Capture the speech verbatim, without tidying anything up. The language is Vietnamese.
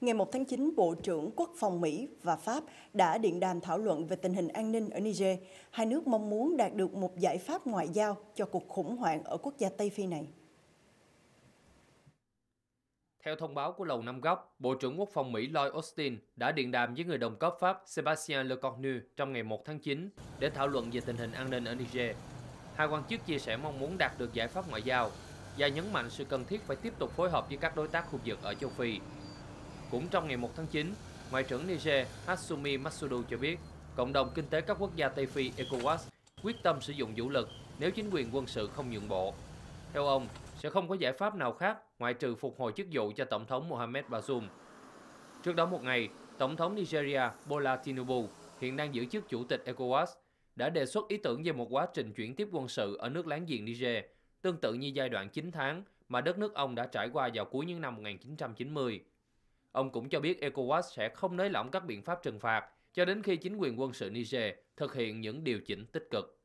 Ngày một tháng chín, Bộ trưởng Quốc phòng Mỹ và Pháp đã điện đàm thảo luận về tình hình an ninh ở Niger. Hai nước mong muốn đạt được một giải pháp ngoại giao cho cuộc khủng hoảng ở quốc gia Tây Phi này. Theo thông báo của Lầu Năm Góc, Bộ trưởng Quốc phòng Mỹ Lloyd Austin đã điện đàm với người đồng cấp Pháp Sébastien Lecornu trong ngày một tháng chín để thảo luận về tình hình an ninh ở Niger. Hai quan chức chia sẻ mong muốn đạt được giải pháp ngoại giao và nhấn mạnh sự cần thiết phải tiếp tục phối hợp với các đối tác khu vực ở châu Phi. Cũng trong ngày một tháng chín, Ngoại trưởng Niger Hassoumi Massaoudou cho biết, Cộng đồng Kinh tế các quốc gia Tây Phi ECOWAS quyết tâm sử dụng vũ lực nếu chính quyền quân sự không nhượng bộ. Theo ông, sẽ không có giải pháp nào khác ngoại trừ phục hồi chức vụ cho Tổng thống Mohamed Bazoum. Trước đó một ngày, Tổng thống Nigeria Bola Tinubu, hiện đang giữ chức Chủ tịch ECOWAS, đã đề xuất ý tưởng về một quá trình chuyển tiếp quân sự ở nước láng giềng Niger, tương tự như giai đoạn chín tháng mà đất nước ông đã trải qua vào cuối những năm một nghìn chín trăm chín mươi. Ông cũng cho biết ECOWAS sẽ không nới lỏng các biện pháp trừng phạt cho đến khi chính quyền quân sự Niger thực hiện những điều chỉnh tích cực.